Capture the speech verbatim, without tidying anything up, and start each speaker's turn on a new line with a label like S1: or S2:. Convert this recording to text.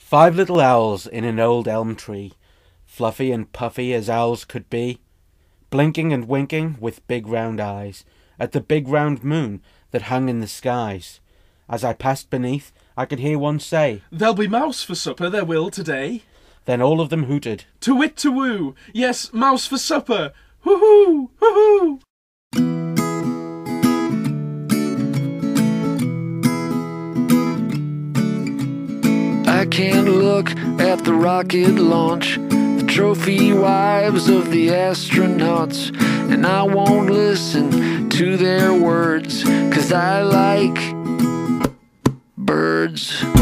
S1: Five little owls in an old elm tree, fluffy and puffy as owls could be, blinking and winking with big round eyes at the big round moon that hung in the skies. As I passed beneath, I could hear one say,
S2: "There'll be mouse for supper, there will today."
S1: Then all of them hooted,
S2: "To wit to woo, yes, mouse for supper, hoo-hoo, hoo-hoo."
S3: I can't look at the rocket launch, the trophy wives of the astronauts, and I won't listen to their words, 'cause I like birds.